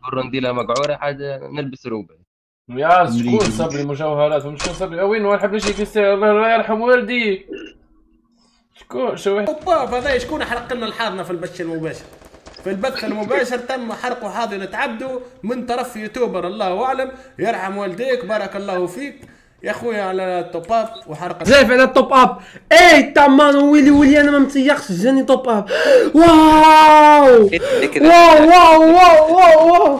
برنديلة مقعورة حاجة نلبس روبه. يا شكون صب لي مجوهرات وشكون صب لي وين ما نحب نجي كيستي الله يرحم والديك. شكون شو اوبا هذا شكون حرق لنا الحاضنه في البث المباشر؟ في البث المباشر تم حرق حاضنة عبده من طرف يوتيوبر الله اعلم. يرحم والديك بارك الله فيك يا خويا على التوب اب وحرقه زايف على التوب اب. اي تامان ويلي انا ما متيقش جاني توب اب. واو واو واو واو واو واو.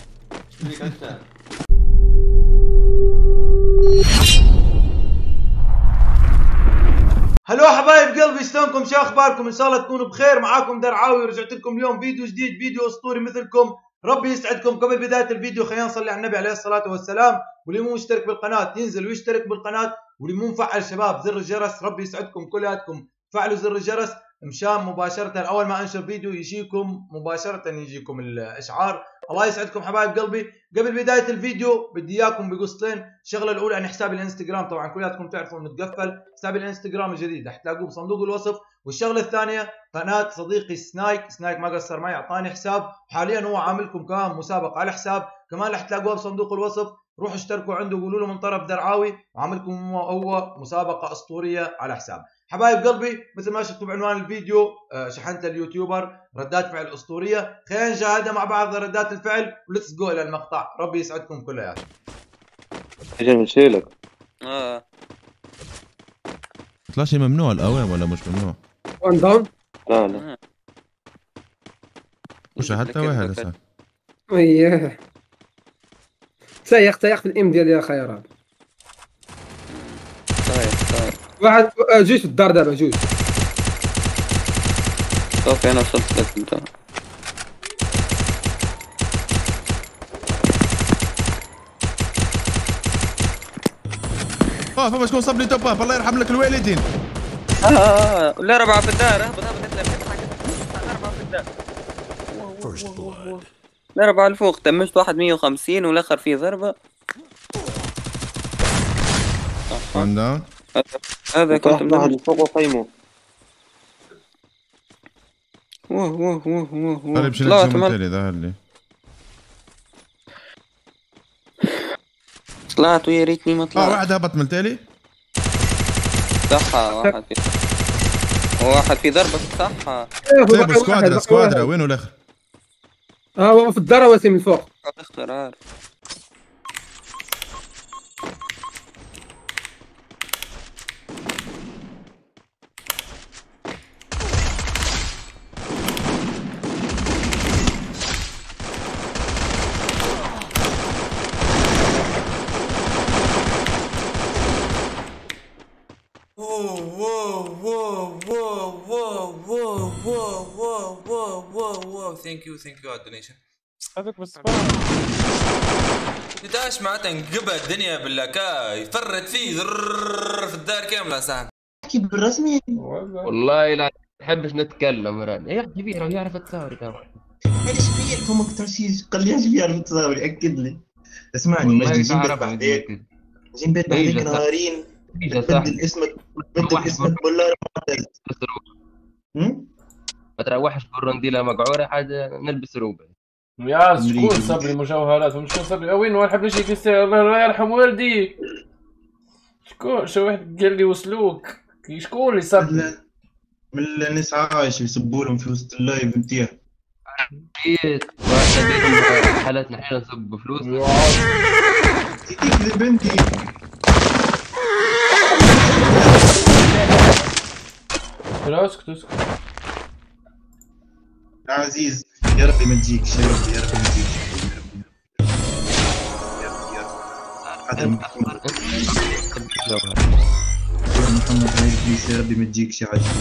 هلو حبايب قلبي، شلونكم؟ شو اخباركم؟ ان شاء الله تكونوا بخير. معاكم درعاوي ورجعت لكم اليوم فيديو جديد، فيديو اسطوري مثلكم. ربي يسعدكم. قبل بدايه الفيديو خلينا نصلي على النبي عليه الصلاه والسلام. واللي مو مشترك بالقناه ينزل ويشترك بالقناه، واللي مو مفعل شباب زر الجرس. ربي يسعدكم كلياتكم، فعلوا زر الجرس مشان مباشره اول ما انشر فيديو يجيكم مباشره يجيكم الاشعار. الله يسعدكم حبايب قلبي. قبل بدايه الفيديو بدي اياكم بقصتين. الشغله الاولى عن حسابي الانستغرام، طبعا كلياتكم تعرفوا متقفل. حسابي الانستغرام الجديد رح تلاقوه بصندوق الوصف. والشغله الثانيه قناه صديقي سنايك ما قصر معي، اعطاني حساب حاليا هو عاملكم كمان مسابقه على حساب كمان رح تلاقوها بصندوق الوصف. روحوا اشتركوا عنده وقولوا له من طرف درعاوي، وعاملكم هو مسابقه اسطوريه على حساب. حبايب قلبي مثل ما شفتوا بعنوان الفيديو شحنت اليوتيوبر ردات فعل اسطوريه. خلينا نشاهدها مع بعض ردات الفعل وليتس جو الى المقطع. ربي يسعدكم كلياتكم. اجي نشيلك. طلع شيء ممنوع الاوام ولا مش ممنوع؟ وان داون؟ لا مش حتى واحد هسه. اييه سايق في الام ديالي يا خير. طيب واحد جوج في الدار دابا جوج. صافي انا وصلت لك انت. فما شكون صب لي توب اب الله يرحم لك الوالدين. لا ربعة في الدار. اهبط ربعة في الدار. لا ربعة الفوق تمشت واحد 150 والاخر فيه ضربة. وان داون. هذا كنت واحد فوق وقيمه. ووه خلي بشيل لك زوم التالي ظهر لي. طلعت ويا ريتني ما طلعت. واحد هبط من التالي. صح واحد في ضربة صح. طيب سكوادرا وينه الاخر؟ هو في الدار واسي من فوق. اخترار. ثانك يو على الدونيشن. هذاك بس بداش معناتها انقبل الدنيا باللاكا يفرد فيه في الدار كامله صاحبي. احكي بالرسمي والله لا نحبش نتكلم راني يا اخي كبير يعرف التصاور كمان. ايش فيكم اكثر شيء قال لي ايش بيعرف التصاور ياكد لي. اسمعني مجدي جيب بيت بعدين نهارين بدل اسمك بولار معتز. ما تروحش برنديلة مقعورة حاجة نلبس روبه. يا شكون صب لي مجوهرات وشكون صب لي وين ما نحب نجي كيستي الله يرحم والديك. شكون شو واحد قال لي وسلوك شكون اللي صب من الناس عايش يسبوا لهم في وسط اللايف انتيا. حالتنا احنا نسب بفلوس. يكذب بنتي. اسكت عزيز يا ربي ما تجيكش يا ربي ما تجيكش يا محمد يا ربي ما تجيكش يا عزيز.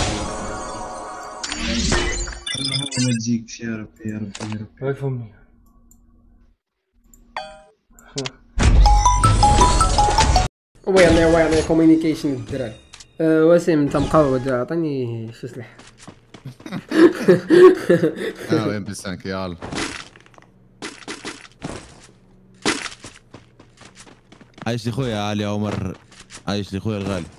اللهم ما تجيكش يا ربي هاي فمي. ويعني كوميونيكيشن الدراري. وسيم انت مقود عطيني شو سلاح. وين بسانك يلا. عايش لي خويا علي عمر، عايش لي خويا الغالي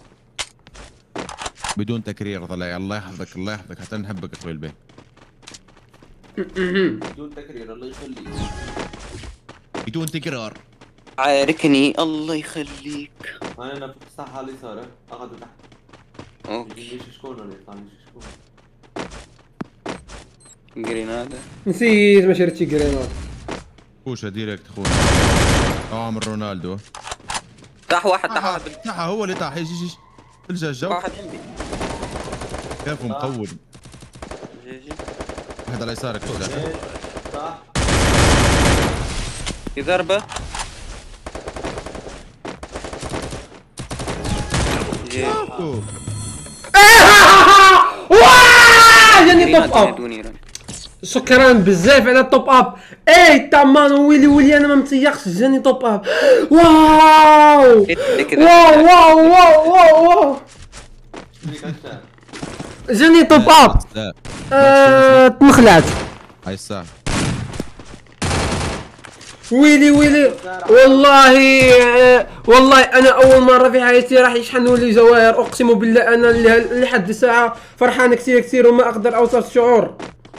بدون تكرير. طلع الله يحفظك الله يحفظك حتى نحبك اخوي البي. بدون تكرير الله يخليك. بدون تكرار. عاركني الله يخليك. انا في الساحه على اليسار اقعدوا تحت. اوكي. ليش شكون ولا يطلع ليش شكون؟ جرينادا. نسيت ما شريتش جرينات. خوشه ديريكت خوشه. عامل رونالدو. طاح واحد طاح واحد. طاح هو اللي طاح. ايش الجا الجو. واحد عندي. كيف مقود. جي. واحد على يسارك. صح. في ضربة. جي. جاني توب اب. شكرا بزاف على التوب اب. اي تامان ويلي ويلي انا ما متيقش جاني توب اب. واو واو واو واو واو واو جاني توب اب. تنخلعت هاي الساعة. ويلي ويلي والله انا اول مره في حياتي راح يشحنوا لي جواهر. اقسم بالله انا لحد الساعه فرحان كثير كثير وما اقدر اوصف الشعور.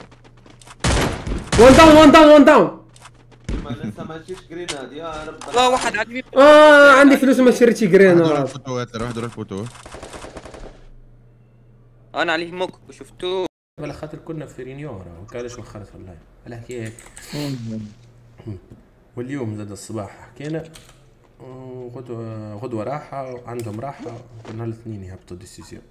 وان داون وان داون وان داون. لسه ما شفتش جريناد يا رب. والله واحد عجيب. عندي فلوس وما شريتش جرينات. واحد دور الفوتو. انا عليه موك وشفتوه. على خاطر كنا في رينيور وكالش وخرت والله على هيك. واليوم زاد الصباح حكينا غدوة راحة وعندهم راحة وكنا الاثنين يهبطوا ديسيزيون.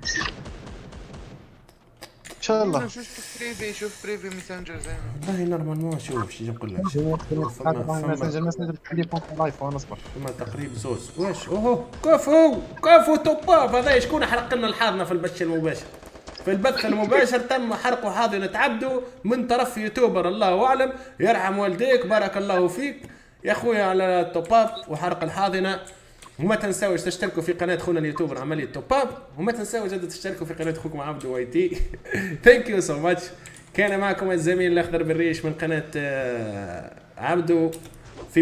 ان شاء الله. شوف بريفي ميسنجر زين. والله نورمالمون شوف شي نقول لك. ميسنجر التليفون في اللايف وانا اصبر. فما تقريب زوز واش اوهو كفو توباب. هذا شكون حرق لنا الحاضنة في البث المباشر. في البث المباشر تم حرق حاضنة عبده من طرف يوتيوبر الله اعلم. يرحم والديك بارك الله فيك يا اخويا على التوباب وحرق الحاضنة. وما تنساوش تشتركوا في قناة خونا اليوتيوبر عملية توباب. وما تنساوش جد تشتركوا في قناة اخوكم عبده واي تي. ثانك يو سو ماتش. كان معكم الزميل الاخضر بالريش من قناة عبده في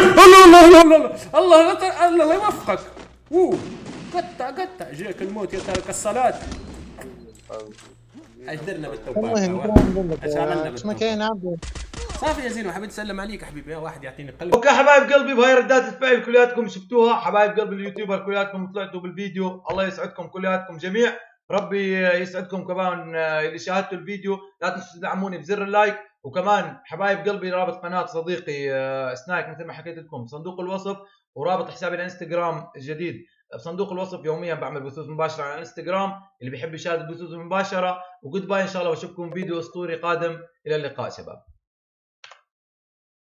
الله يوفقك. قطع جاك الموت يا تارك الصلاة. ايش درنا بالتوباب؟ ايش عملنا بالتوباب؟ شو ما كاين عبده. صافي يا زين وحبيت اسلم عليك حبيبي. يا واحد يعطيني قلب. اوكي حبايب قلبي بهاي ردات الفعل كلياتكم شفتوها. حبايب قلبي اليوتيوبر كلياتكم طلعتوا بالفيديو. الله يسعدكم كلياتكم جميع. ربي يسعدكم كمان اللي شاهدتوا الفيديو. لا تنسوا تدعموني بزر اللايك. وكمان حبايب قلبي رابط قناة صديقي سنايك مثل ما حكيت لكم صندوق الوصف. ورابط حسابي الانستغرام الجديد بصندوق الوصف. يوميا بعمل بثوث مباشرة على الانستغرام اللي بيحب يشاهد البثوث المباشرة. وجود باي ان شاء الله واشوفكم فيديو اسطوري قادم. الى اللقاء شباب.